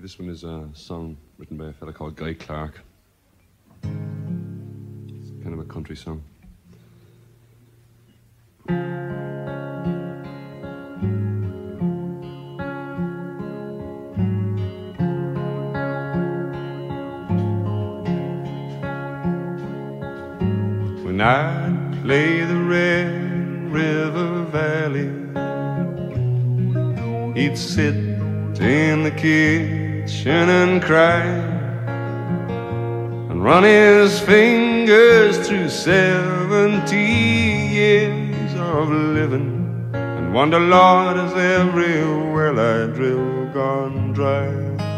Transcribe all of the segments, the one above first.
This one is a song written by a fella called Guy Clark. It's kind of a country song. When I play the Red River Valley, he'd sit in the kitchen and cry and run his fingers through 70 years of living and wonder, Lord, is every well I drill gone dry?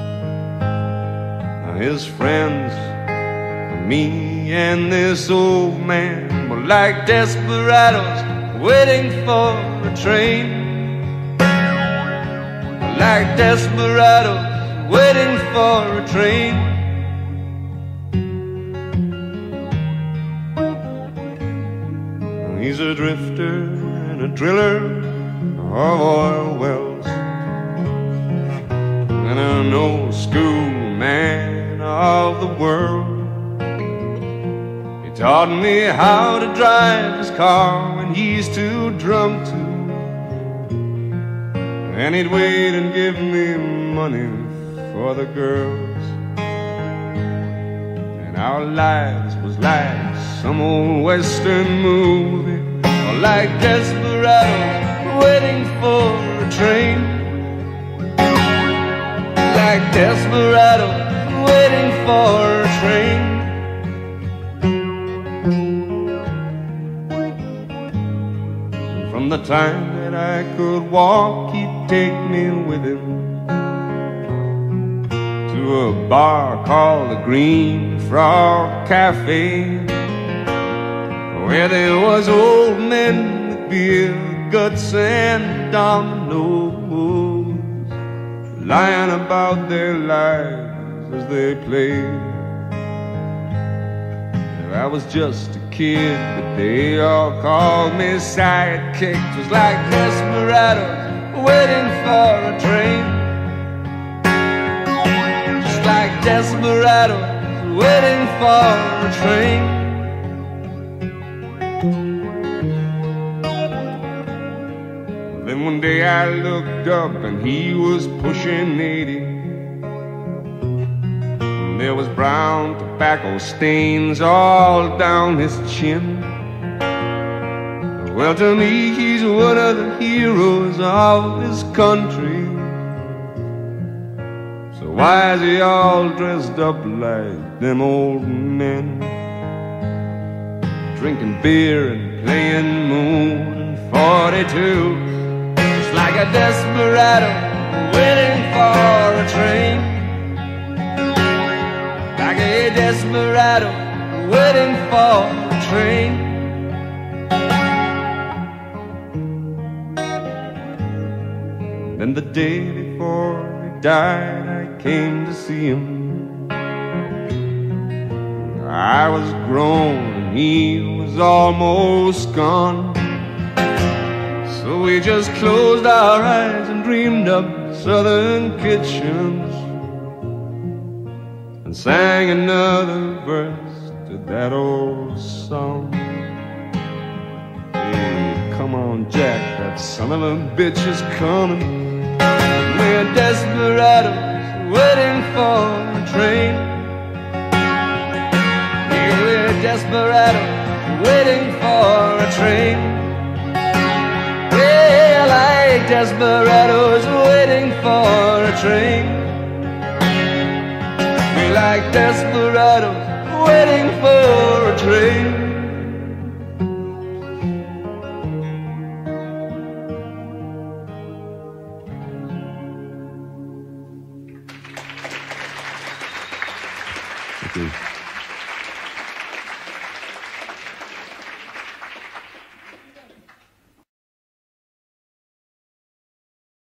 Now his friends, me and this old man, were like desperados waiting for a train. Like desperados waiting for a train. He's a drifter and a driller of oil wells, and an old school man of the world. He taught me how to drive his car when he's too drunk to, and he'd wait and give me money for the girls. And our lives was like some old western movie, or like desperados waiting for a train. Like desperados waiting for a train. And from the time that I could walk, he'd take me with him to a bar called the Green Frog Cafe, where there was old men with beer guts and dominoes, lying about their lives as they played. I was just a kid, but they all called me sidekick. It was like desperados waiting for a train. Just like desperados waiting for a train. Then one day I looked up and he was pushing 80. There was brown tobacco stains all down his chin. Well, to me, he's one of the heroes of his country. So why is he all dressed up like them old men, drinking beer and playing Moon and 42? It's like a desperado waiting for a train. Like a desperado waiting for a train. Then the day before he died, I came to see him. I was grown and he was almost gone. So we just closed our eyes and dreamed up southern kitchens and sang another verse to that old song. Hey, come on, Jack, that son of a bitch is coming. We're desperados waiting for a train. Yeah, we're desperados waiting for a train. Yeah, like desperados waiting for a train. Like desperados waiting for a train. Thank you.